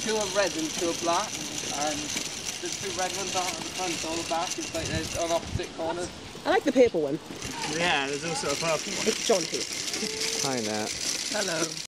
two are red and two are black, and the two red ones aren't at the front or the back. It's like they're on opposite corners. I like the purple one. Yeah, there's also a purple one. It's John here. Hi, Nat. Hello.